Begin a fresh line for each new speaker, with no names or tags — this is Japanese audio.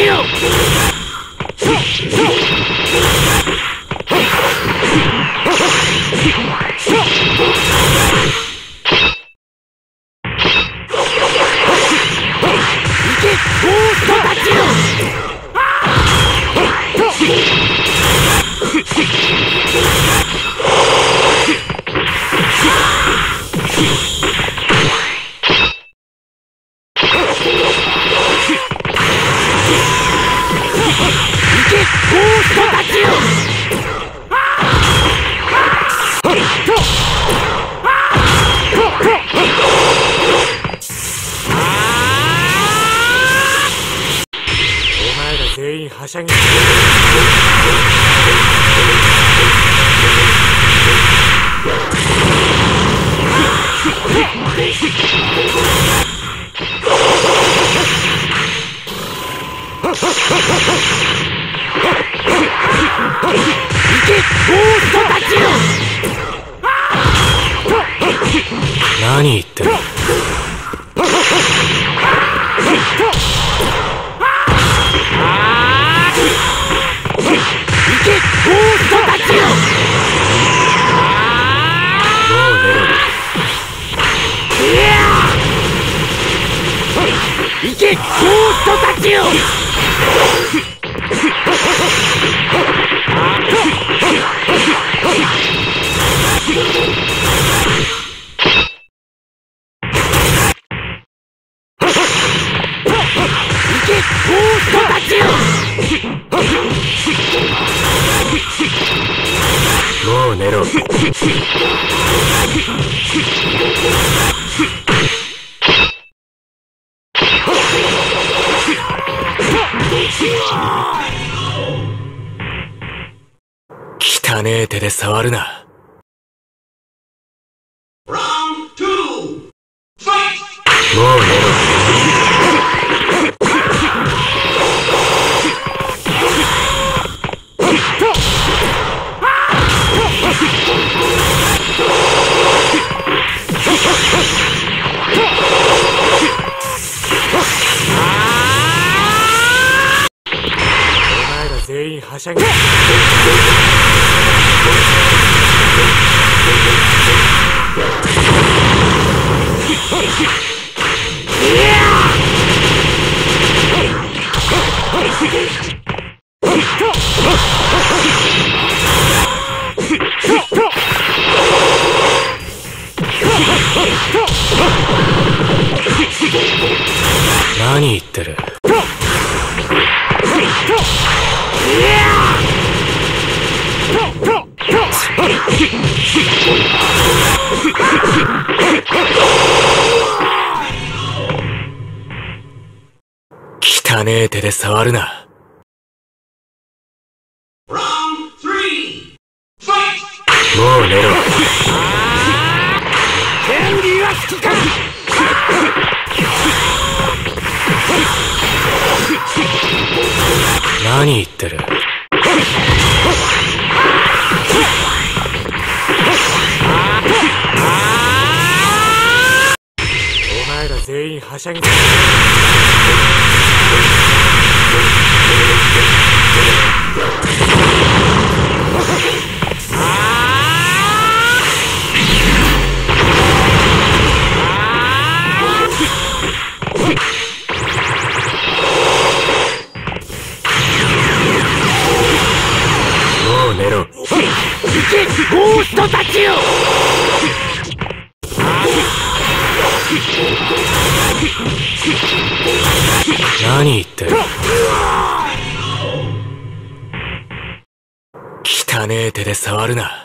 よ。全員はしゃぎ。何言ってる。行けゴーストたちよ。もう寝ろ。汚ねえ手で触るな。もう寝ろ。全員はしゃぎ。何言ってる。汚ねえ手で触るな。もう寝ろ。権利は好きか。何言ってる。お前ら全員はしゃぎ。もう寝ろ。行けゴーストたちよ。何言ってる。汚ねえ手で触るな。